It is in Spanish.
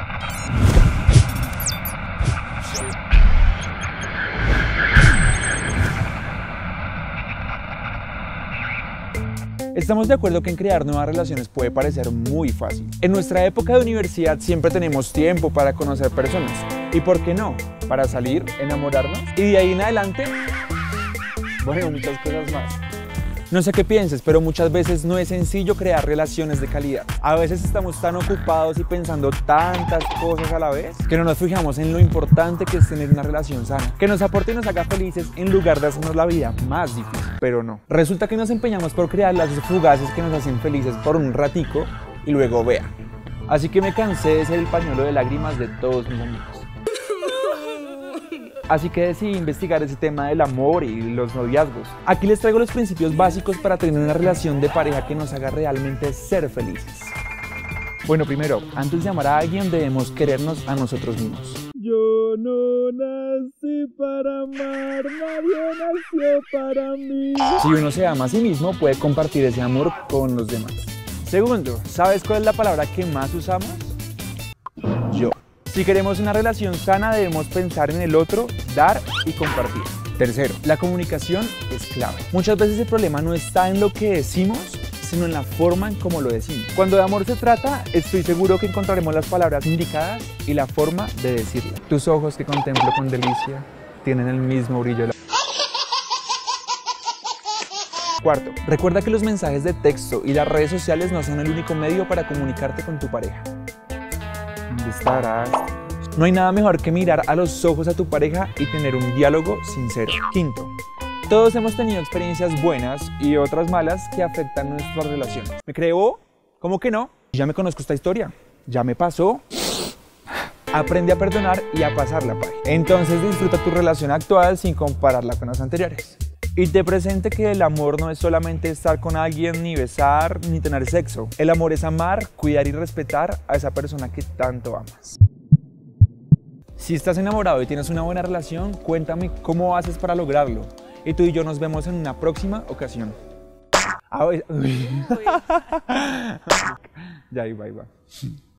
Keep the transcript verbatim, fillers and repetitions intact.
Estamos de acuerdo que en crear nuevas relaciones puede parecer muy fácil. En nuestra época de universidad siempre tenemos tiempo para conocer personas. ¿Y por qué no? Para salir, enamorarnos y de ahí en adelante, bueno, muchas cosas más. No sé qué pienses, pero muchas veces no es sencillo crear relaciones de calidad. A veces estamos tan ocupados y pensando tantas cosas a la vez que no nos fijamos en lo importante que es tener una relación sana, que nos aporte y nos haga felices en lugar de hacernos la vida más difícil. Pero no. Resulta que nos empeñamos por crear lazos fugaces que nos hacen felices por un ratico y luego vea. Así que me cansé de ser el pañuelo de lágrimas de todos mis amigos. Así que decidí investigar ese tema del amor y los noviazgos. Aquí les traigo los principios básicos para tener una relación de pareja que nos haga realmente ser felices. Bueno, primero, antes de amar a alguien debemos querernos a nosotros mismos. Yo no nací para amar, nadie nació para mí. Si uno se ama a sí mismo, puede compartir ese amor con los demás. Segundo, ¿sabes cuál es la palabra que más usamos? Yo. Si queremos una relación sana, debemos pensar en el otro, dar y compartir. Tercero, la comunicación es clave. Muchas veces el problema no está en lo que decimos, sino en la forma en cómo lo decimos. Cuando de amor se trata, estoy seguro que encontraremos las palabras indicadas y la forma de decirlo. Tus ojos que contemplo con delicia tienen el mismo brillo. Cuarto, recuerda que los mensajes de texto y las redes sociales no son el único medio para comunicarte con tu pareja. ¿Dónde estarás? No hay nada mejor que mirar a los ojos a tu pareja y tener un diálogo sincero. Quinto, todos hemos tenido experiencias buenas y otras malas que afectan nuestras relaciones. ¿Me creo? ¿Cómo que no? Ya me conozco esta historia. Ya me pasó. Aprende a perdonar y a pasar la página. Entonces disfruta tu relación actual sin compararla con las anteriores. Y te presente que el amor no es solamente estar con alguien, ni besar, ni tener sexo. El amor es amar, cuidar y respetar a esa persona que tanto amas. Si estás enamorado y tienes una buena relación, cuéntame cómo haces para lograrlo. Y tú y yo nos vemos en una próxima ocasión. Ah, ya, ahí va, ahí va.